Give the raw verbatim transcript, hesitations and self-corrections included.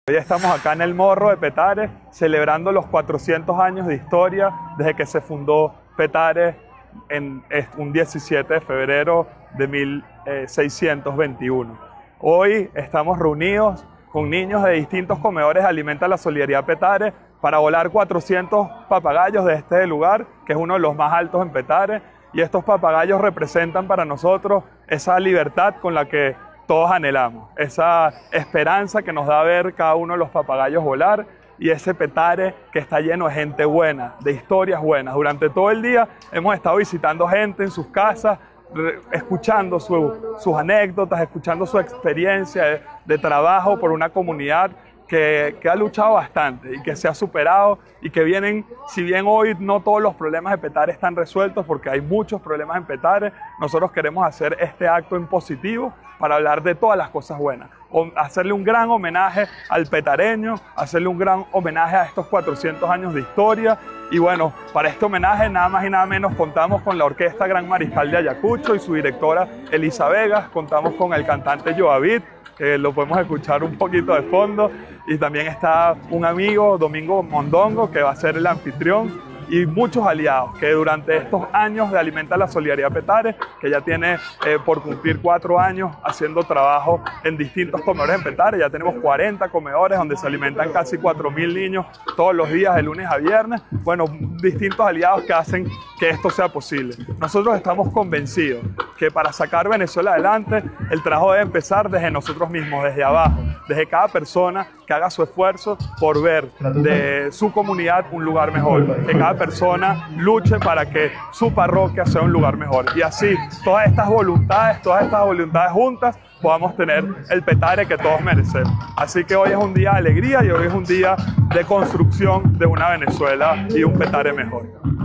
Hoy estamos acá en el Morro de Petare celebrando los cuatrocientos años de historia desde que se fundó Petare en un diecisiete de febrero de mil seiscientos veintiuno. Hoy estamos reunidos con niños de distintos comedores de Alimenta la Solidaridad Petare para volar cuatrocientos papagayos de este lugar, que es uno de los más altos en Petare, y estos papagayos representan para nosotros esa libertad con la que todos anhelamos, esa esperanza que nos da ver cada uno de los papagayos volar y ese Petare que está lleno de gente buena, de historias buenas. Durante todo el día hemos estado visitando gente en sus casas, escuchando su, sus anécdotas, escuchando su experiencia de, de trabajo por una comunidad que, que ha luchado bastante y que se ha superado y que vienen, si bien hoy no todos los problemas de Petare están resueltos porque hay muchos problemas en Petare, nosotros queremos hacer este acto en positivo para hablar de todas las cosas buenas, o hacerle un gran homenaje al petareño, hacerle un gran homenaje a estos cuatrocientos años de historia. Y bueno, para este homenaje nada más y nada menos contamos con la Orquesta Gran Mariscal de Ayacucho y su directora Elisa Vegas, contamos con el cantante Joavit, que lo podemos escuchar un poquito de fondo, y también está un amigo, Domingo Mondongo, que va a ser el anfitrión, y muchos aliados que durante estos años de Alimenta la Solidaridad Petare, que ya tiene eh, por cumplir cuatro años haciendo trabajo en distintos comedores en Petare, ya tenemos cuarenta comedores donde se alimentan casi cuatro mil niños todos los días de lunes a viernes. Bueno, distintos aliados que hacen que esto sea posible. Nosotros estamos convencidos que para sacar Venezuela adelante, el trabajo debe empezar desde nosotros mismos, desde abajo, desde cada persona que haga su esfuerzo por ver de su comunidad un lugar mejor, que cada persona luche para que su parroquia sea un lugar mejor. Y así, todas estas voluntades, todas estas voluntades juntas, podamos tener el Petare que todos merecemos. Así que hoy es un día de alegría y hoy es un día de construcción de una Venezuela y un Petare mejor.